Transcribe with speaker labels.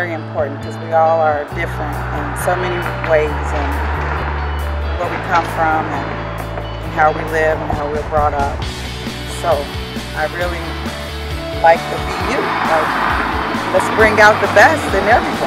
Speaker 1: very important because we all are different in so many ways, and where we come from and how we live and how we're brought up. So I really like the VU. Let's bring out the best in everything.